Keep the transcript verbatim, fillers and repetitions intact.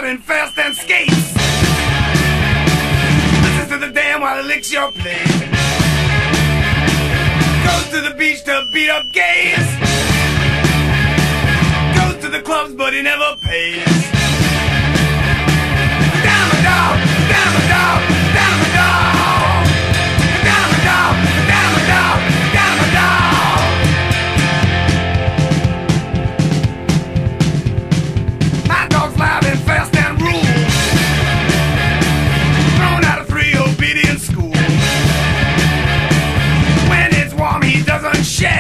and fast and skates. Listens to the dam while it licks your plate. Goes to the beach to beat up gays. Goes to the clubs but he never pays. Down the dog, down the dog, down the dog. Down the dog, down the dog, down the dog. My dog's loud and fast and rules. Thrown out of three obedient schools. When it's warm he doesn't shed.